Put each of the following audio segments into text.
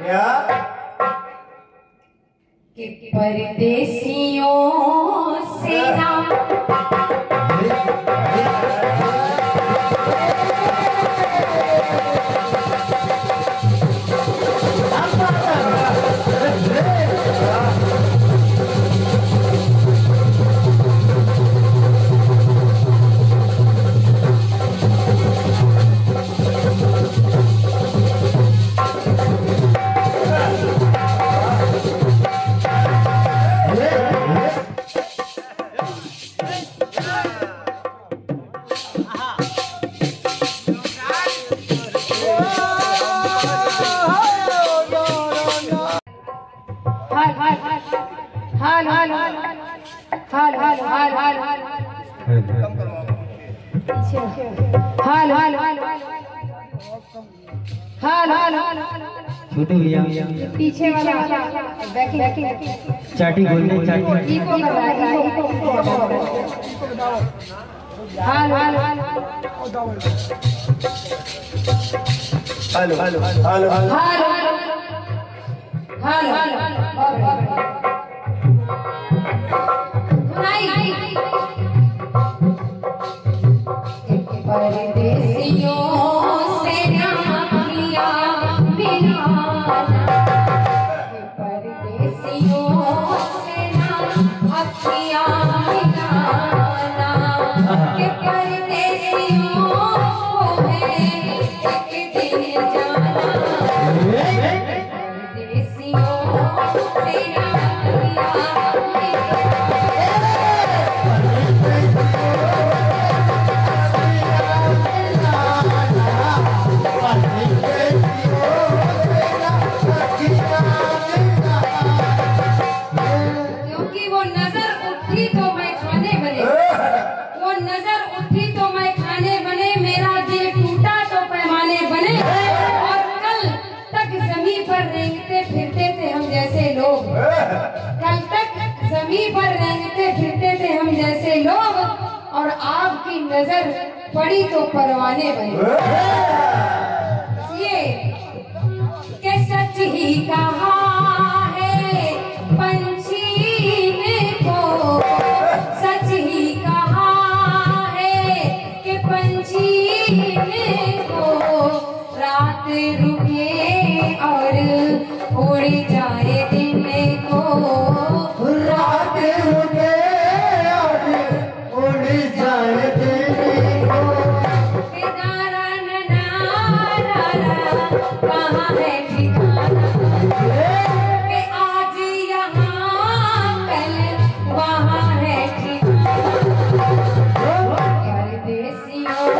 कि परदेसियों से ना छोटे भैया पीछे वाला चाटी बोलते चाटी इको कर रहा है हाल हाल हेलो हेलो हेलो हाल हाल हाल परदेसियों से ना किया बिना परदेसियों से ना किया बिना के परदेसियों को है एक दिन जाना परदेसियों से ना किया पर रेंगते फिरते थे हम जैसे लोग और आपकी नजर पड़ी तो परवाने बने ये के सच ही कहा है पंछी ने को सच ही कहा है कि पंछी ने को रात रुके और उड़ जाए दिन को रात रुके और उड़ जाए दिन को कहाँ है ठिकाना कि आज यहाँ कल वहाँ है ठिकाना परदेसियों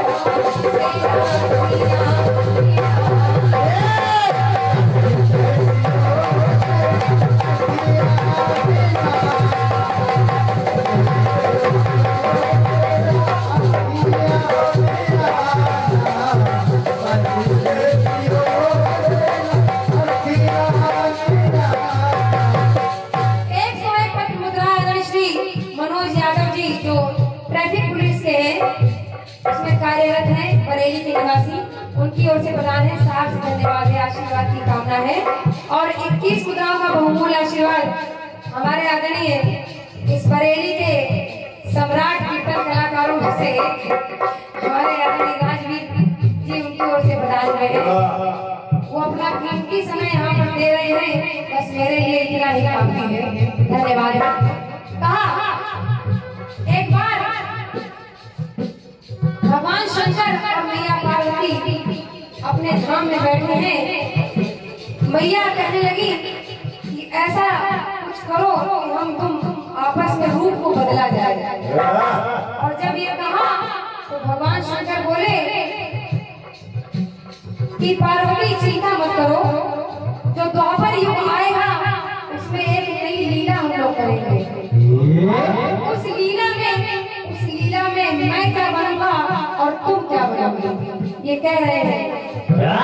कार्यरत हैं बरेली के निवासी उनकी ओर से प्रदान है साथ से धन्यवाद है आशीर्वाद की कामना है और 21 मुद्राओं का बहुमूल्य आशीर्वाद हमारे आदरणीय इस बरेली के सम्राट कीर्तन कलाकारों में से हमारे आदरणीय राजवीर जी उनकी ओर से प्रदान है वो अपना कीमती समय यहाँ पर दे रहे हैं बस मेरे लिए इतना ही काफी है धन्यवाद कहा एक बार भगवान शंकर और मैया पार्वती अपने धाम में बैठे हैं मैया कहने लगी कि ऐसा कुछ करो कि हम तुम आपस में रूप को बदला जाए और जब ये कहा तो भगवान शंकर बोले कि पार्वती चिंता मत करो जो द्वापर युग आएगा उसमें एक नई लीला हम लोग करेंगे उस लीला में मैं क्या बनूंगा और तुम क्या बनोगे ये कह रहे हैं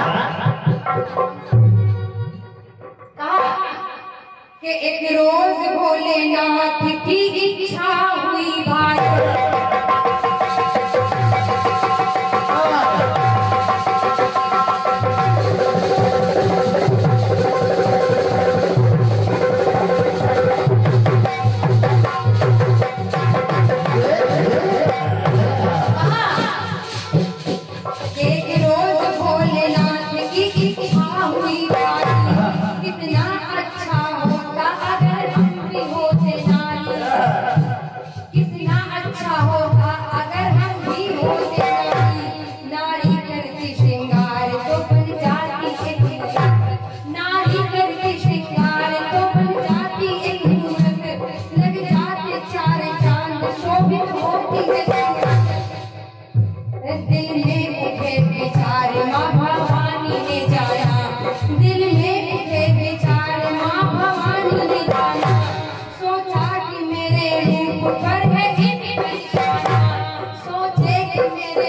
कहा कि एक रोज भोलेनाथ की इच्छा हुई भाई होते नारी, नारी करती श्रृंगार तो बन जाती एक मूरत, नारी करती श्रृंगार तो बन जाती एक मूरत, लग जाते चार चांद शोभित होती है सूरत। दिल में उठे विचार माँ भवानी ने जाना, दिल में उठे विचार माँ भवानी ने जाना, सोचा कि मेरे रूप पर है इनका निशाना, सोचे कि मेरे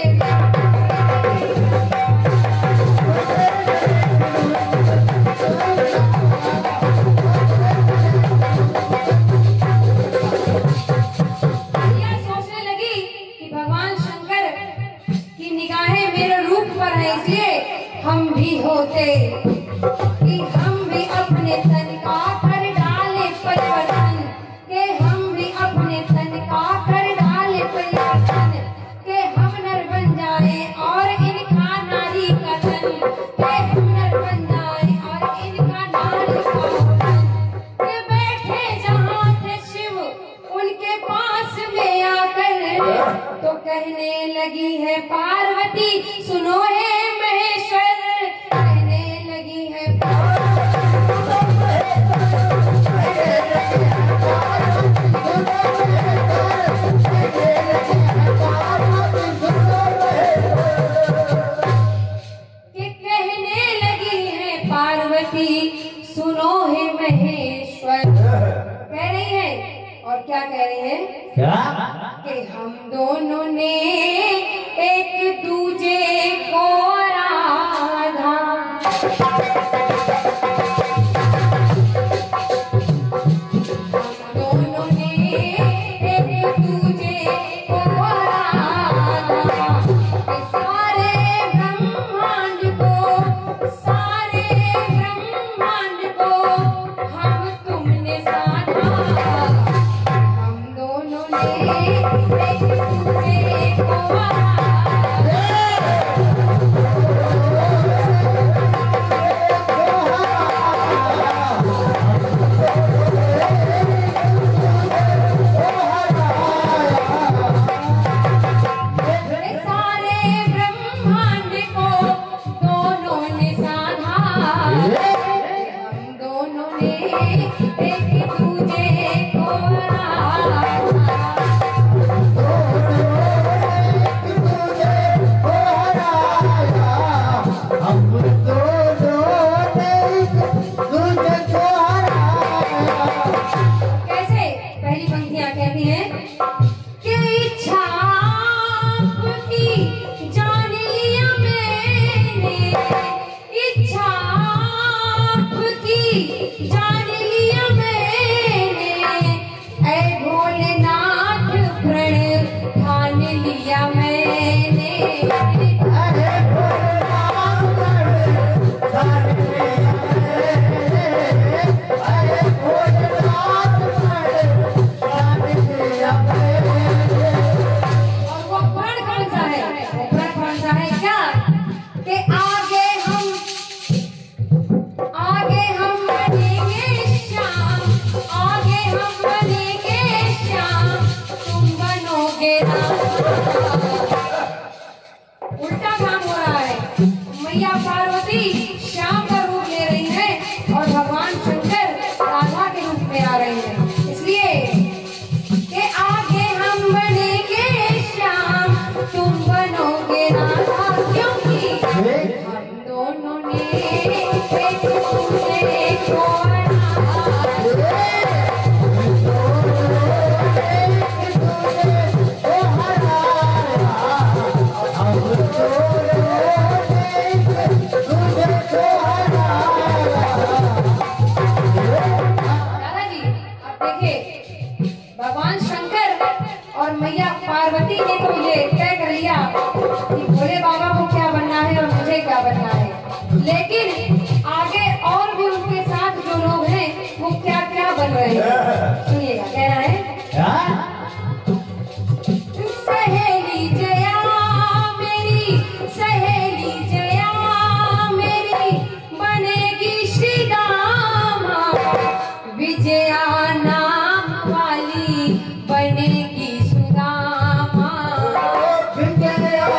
यह सोचने लगी कि भगवान शंकर की निगाहें मेरे रूप पर है, इसलिए हम भी होते कि हम भी अपने तन का कर डाले परिवर्तन, के हम भी अपने तन का कर डाले परिवर्तन, के हम नर बन जाए और इनका नारी का तन, के हम नर बन जाए और इनका नारी का तन, के बैठे जहाँ थे शिव उनके पास में आकर तो कहने लगी है पार्वती सुनो हे महेश्वर, कहने लगी है कि कहने लगी है पार्वती सुनो हे महेश्वर, कह रही है। और क्या कह रही है क्या? कि हम दोनों ने एक दूजे को राधा, हम दोनों ने एक दूजे को राधा, कि सारे ब्रह्मांड को हम तुमने साधा, हम दोनों ने एक दूजे को सारे ब्रह्मांड को दोनों ने साधा, हम दोनों ने एक दूजे को कैसे? पहली पंक्तियां कहती हैं कि इच्छा आपकी जान लिया मैंने, इच्छा आपकी जान लिया मैंने, ऐ भोलेनाथ प्रण ठान लिया मैंने, और वो प्रण कौन सा है? वो प्रण कौन सा है? क्या कि आगे हम बनेंगे श्याम, आगे हम बनेंगे श्याम, तुम बनोगे राम। उल्टा काम हो रहा है, मैया पार्वती श्याम का रूप ले रही है और भगवान शंकर राधा के रूप में आ रहे हैं, इसलिए कि आगे हम बनेंगे श्याम तुम बनोगे राधा, क्योंकि हम दोनों ने एक दूसरे को दादाजी अब देखिए भगवान शंकर और मैया पार्वती ने तो ये तय कर लिया कि भोले बाबा को क्या बनना है और मुझे क्या बनना है, लेकिन आगे और भी उनके साथ जो लोग हैं वो क्या क्या बन रहे हैं सुनिएगा। कह रहा है सहेली जया मेरी, सहेली जया मेरी बनेगी श्री दामा, विजया नाम वाली बनेगी सुदामा, विजया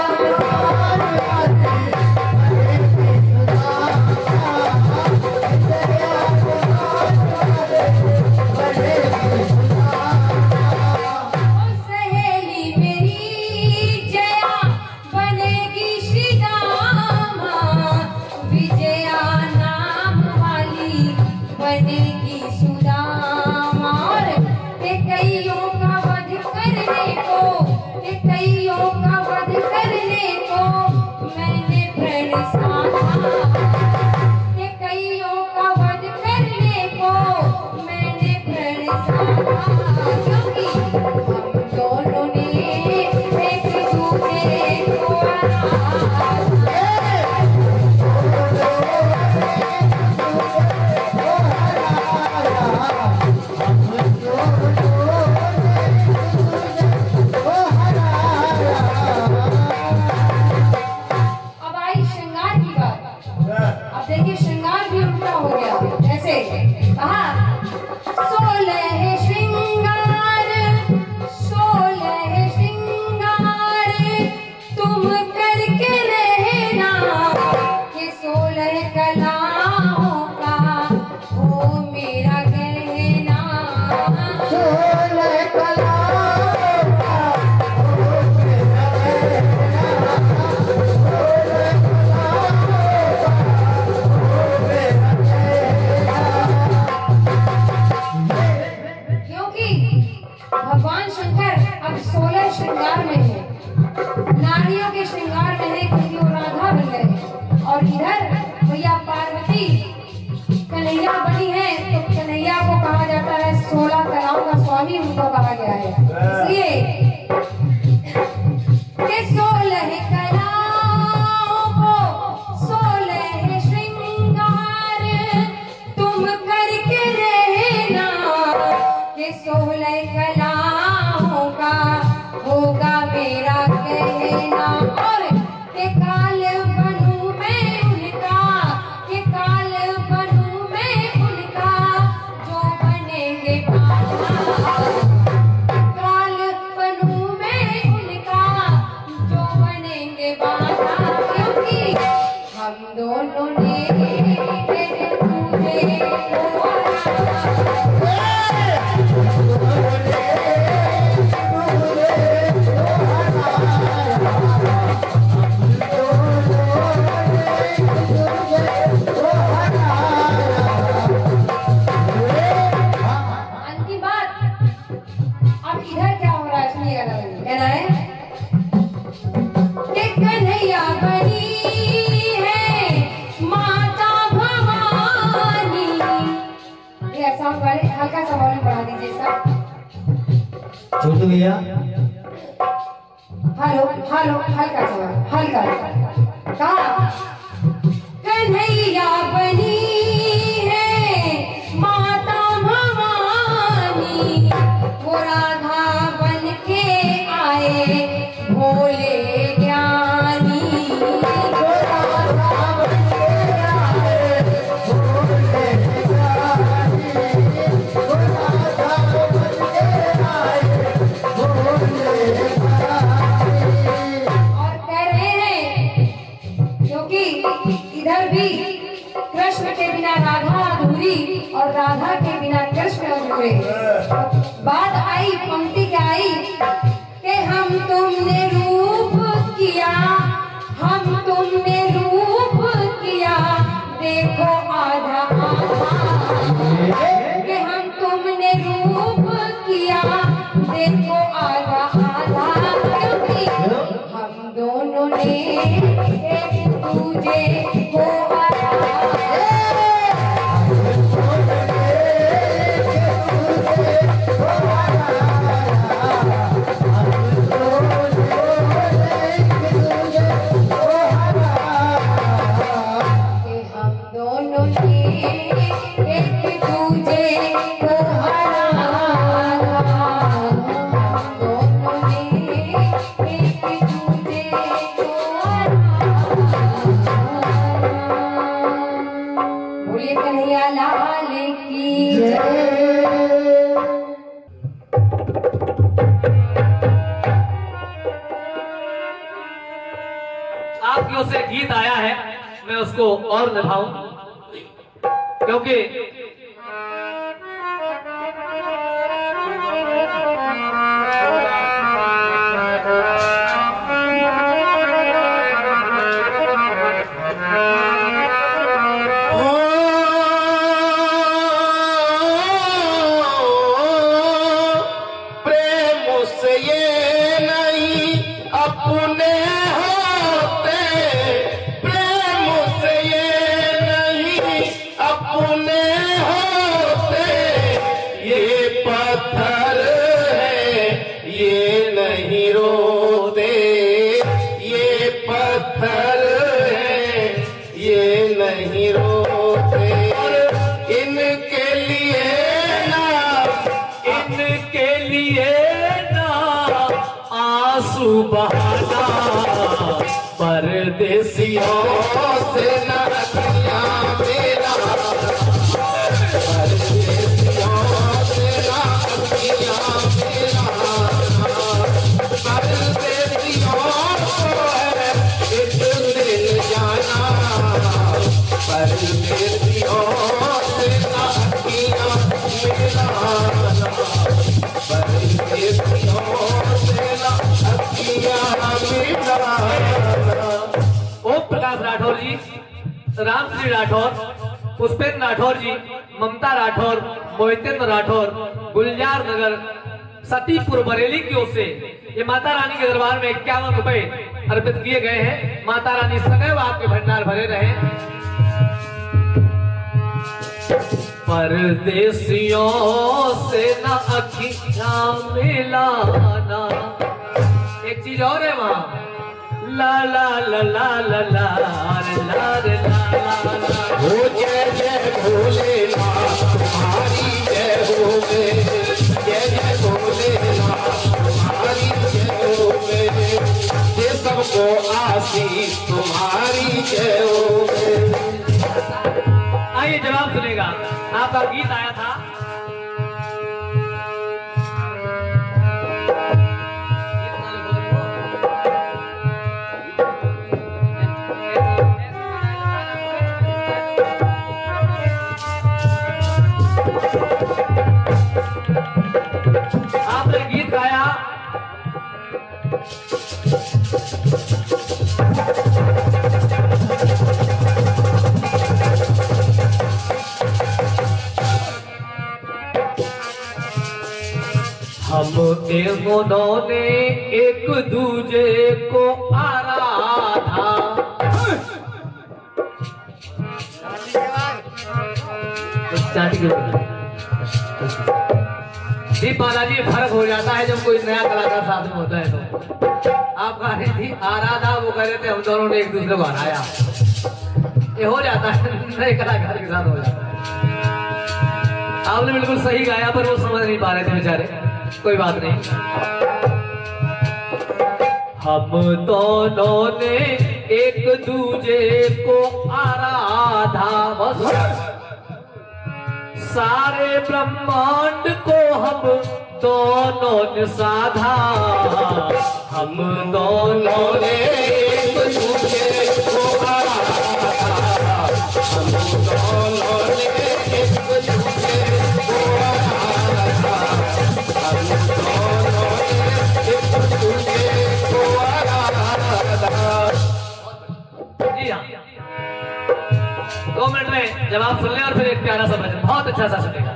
छोटू भैया हेलो हेलो हल्का सा हल्का कहा कन्हैया बनी है माता भवानी वो राधा बन के आए भोले ज्ञानी वो राधा बन के आए भोले ज्ञानी वो राधा बन के आए भोले और कह रहे हैं क्योंकि इधर भी कृष्ण के बिना राधा अधूरी और राधा के बिना कृष्ण अधूरे। बात आई पंक्ति क्या आई कि हम तुमने रूप किया हम तुमने रूप किया देखो आधा आधा कि हम तुमने रूप किया देखो आधा आधा क्योंकि हम दोनों ने एक दूजे को आपकी से गीत आया है मैं उसको और निभाऊं क्योंकि प्रेम से ये नहीं अपने प्रेम से ये नहीं अपने पत्थर है ये नहीं रोते, इनके लिए ना आंसू बहाना, परदेसियों से ना अखियां मेरा, परदेसियों से ना अखियां मेरा, परदेसियों को है एक दिल जाना, परदेसियों से ना अखियां मेरा, परदेसियों से ना अखियां मेरा। ओम प्रकाश राठौर जी, रामश्री राठौर, पुष्पेंद्र राठौर जी, ममता राठौर, मोहितेंद्र राठौर, गुलजार नगर, सतीपुर बरेली की ओर से ये माता रानी के दरबार में 51 रुपए अर्पित किए गए हैं। माता रानी सदैव आपके भंडार भरे रहे। परदेसियों से न अखियां मिलाना। एक चीज और है वहां, ला ला ला ला ला ला ला ला। हो जय जय भोलेनाथ तुम्हारी जय होवे, जय जय भोलेनाथ तुम्हारी जय होवे, ये सबको आशीष तुम्हारी जय होवे। आइए जवाब सुनेगा। आपका गीत आया था, आपने गीत गाया हम दोनों ने एक दूजे को आराधा, जी बालाजी फर्क हो जाता है जब कोई नया कलाकार साथ में होता है। तो आप गा रही थी आराधा, वो कह रहे थे हम दोनों ने एक दूसरे को हराया। ये हो जाता है, नए कलाकार के साथ हो जाता है। आपने बिल्कुल सही गाया, पर वो समझ नहीं पा रहे थे बेचारे। कोई बात नहीं। हम दोनों ने एक दूजे को आराधा, बस सारे ब्रह्मांड को हम दोनों ने साधा। हम दोनों ने एक दूजे को आराधा, हम दोनों ने एक दूजे को आराधा, हम दोनों ने एक दूजे को आराधा। जी हाँ, 2 मिनट में जवाब सुन लें और फिर एक प्यारा सा भजन बहुत अच्छा सा सुनेगा।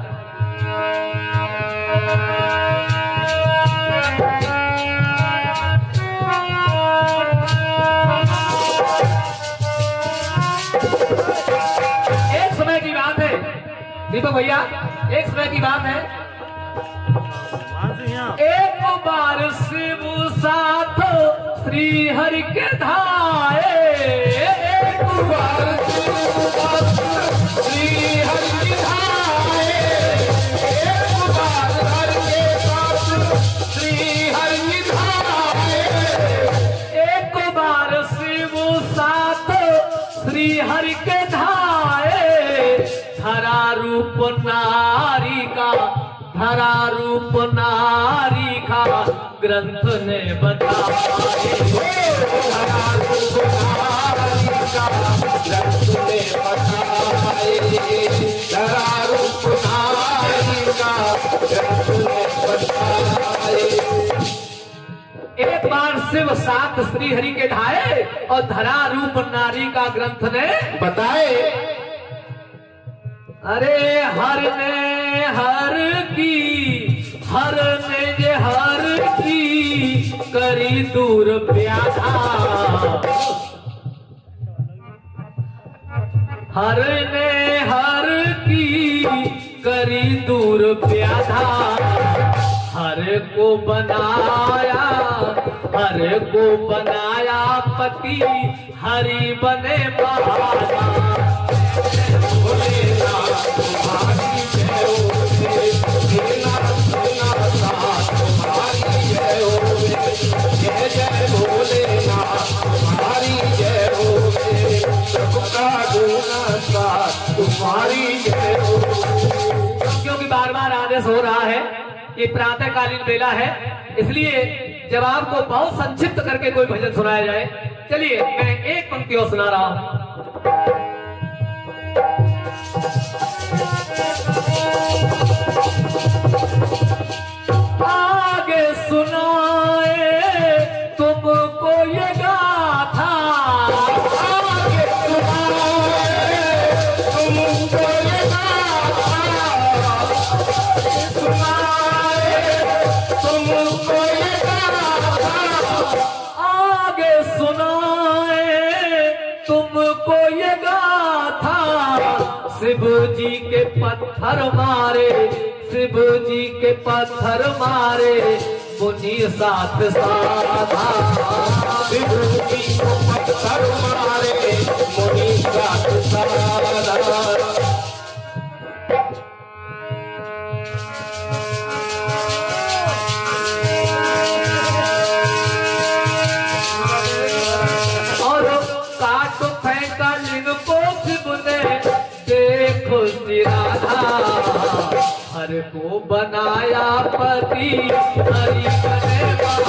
एक समय की बात है दीपक भैया, एक समय की बात है, एक बार शिव साथ श्री हरि के धाये, एक बार श्री हरि के धाये, एक बार हरि के साथ श्री हरि के धाये, एक बार शिव साथ श्री हरि के धाये, धरा रूप नारी का, धरा रूप नारी का ग्रंथ ने बताए, धरा रूप नारी का ग्रंथ ने बताए, धरा रूप नारी का ग्रंथ ने बताए। एक बार शिव साथ श्री हरि के धाये और धरा रूप नारी का ग्रंथ ने बताए। अरे हर ने हर की, हर ने जे हर की करी दूर व्याधा, हर ने हर की करी दूर व्याधा, हर को बनाया, हर को बनाया पति, हरि बने माला भोलेनाथ तुम्हारी जय होवे तुम्हारी जय होवे जय जय भोलेनाथ तुम्हारी जय होवे सबका गुणगान तुम्हारी जय होवे। क्योंकि बार बार आदेश हो रहा है, ये प्रातःकालीन बेला है, इसलिए जब आपको बहुत संक्षिप्त करके कोई भजन सुनाया जाए, चलिए मैं एक पंक्ति और सुना रहा हूं। आगे सुनाए तुमको ये गाथा, आगे सुनाए तुमको ये गाथा सुनाए तुमको ये गाथा आगे सुनाए तुमको ये गाथा। शिव जी के पत्थर मारे, शिव जी के पत्थर मारे, मुनि साथ साधा। शिव जी को पत्थर मारे मुनि साथ साधा। और काट फेंका लिंग को शिव ने, देखो राधा हर को बनाया पति, हरि बने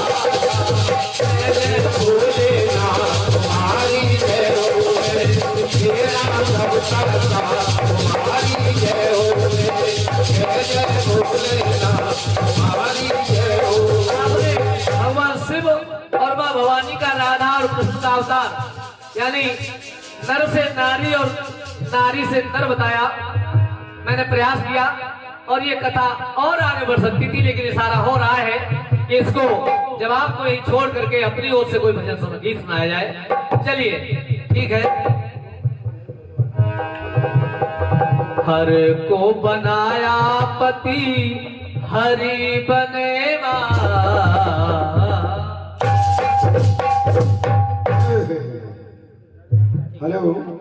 भोलेनाथ तुम्हारी जय होवे तेरा सब करता तुम्हारी जय होवे जय जय भोलेनाथ तुम्हारी जय होवे। भगवान शिव और माँ भवानी का राधा और कृष्ण का अवतार, यानी नर से नारी और नारी से नर बताया। मैंने प्रयास किया और ये कथा और आगे बढ़ सकती थी, लेकिन इशारा हो रहा है कि इसको जवाब को ही छोड़ करके अपनी ओर से कोई भजन गीत सुनाया जाए। चलिए ठीक है। हर को बनाया पति, हरि बने मां। हेलो